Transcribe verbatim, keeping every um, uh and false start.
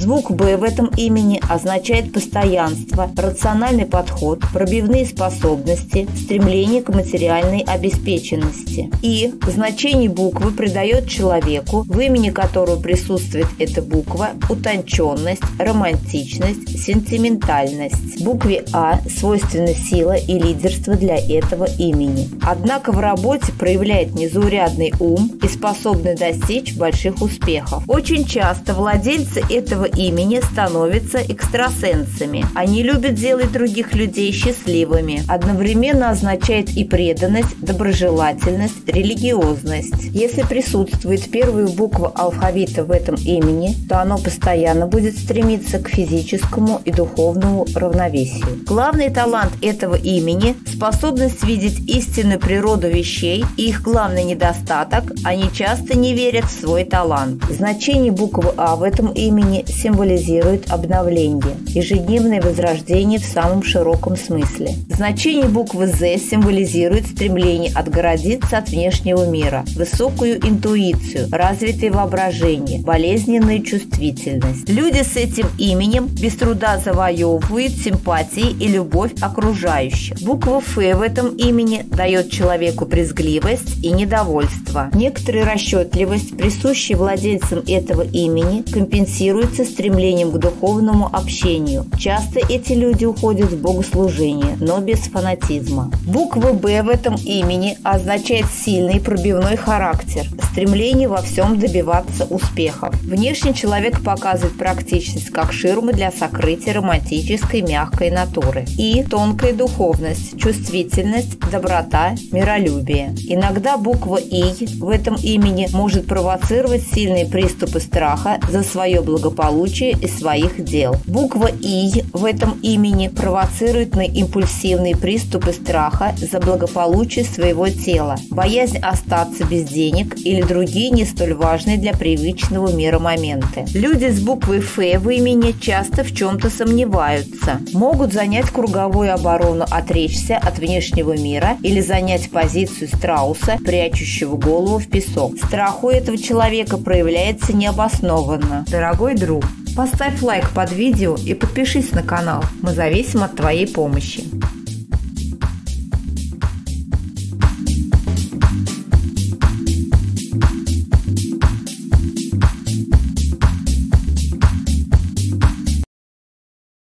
Звук «Б» в этом имени означает постоянство, рациональный подход, пробивные способности, стремление к материальной обеспеченности. И в значении буквы придает человеку, в имени которого присутствует эта буква, утонченность, романтичность, сентиментальность. Букве «А» свойственна сила и лидерство для этого имени. Однако в работе проявляет незаурядный ум и способный достичь больших успехов. Очень часто владельцы этого имени становятся экстрасенсами. Они любят делать других людей счастливыми. Одновременно означает и преданность, доброжелательность, религиозность. Если присутствует первая буква алфавита в этом имени, то оно постоянно будет стремиться к физическому и духовному равновесию. Главный талант этого имени – способность видеть истинную природу вещей и их главный недостаток – они часто не верят в свой талант. Значение буквы «А» в этом имени символизирует обновление, ежедневное возрождение в самом широком смысле. Значение буквы «З» символизирует стремление отгородиться от внешнего мира, высокую интуицию, развитое воображение, болезненную чувствительность. Люди с этим именем без труда завоевывают симпатии и любовь окружающих. Буква «Ф» в этом имени дает человеку брезгливость и недовольство. Некоторая расчетливость, присущая владельцам этого имени, компенсируется стремлением к духовному общению. Часто эти люди уходят в богослужение, но без фанатизма. Буква «Б» в этом имени означает сильный пробивной характер, стремление во всем добиваться успехов. Внешне человек показывает практичность как ширмы для сокрытия романтической мягкой натуры. И тонкая духовность, чувствительность, доброта, миролюбие. Иногда буква «И» в этом имени может провоцировать сильные приступы страха за свое благополучие и своих дел. Буква «И» в этом имени провоцирует на импульсивные приступы страха за благополучие своего тела, боязнь остаться без денег или другие не столь важные для привычного мира моменты. Люди с буквой «Ф» в имени часто в чем-то сомневаются, могут занять круговую оборону, отречься от внешнего мира или занять позицию страуса, прячущего голову в песок. Страх у этого человека проявляется необоснованно. Дорогой друг, поставь лайк под видео и подпишись на канал. Мы зависим от твоей помощи.